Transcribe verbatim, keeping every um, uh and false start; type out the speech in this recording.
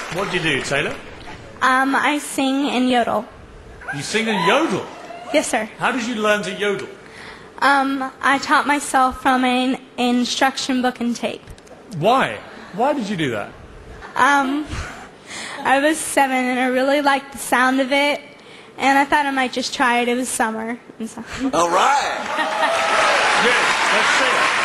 What do you do, Taylor? Um, I sing and yodel. You sing and yodel? Yes, sir. How did you learn to yodel? Um, I taught myself from an instruction book and tape. Why? Why did you do that? Um, I was seven and I really liked the sound of it, and I thought I might just try it. It was summer and so. All right. Good. Let's see it.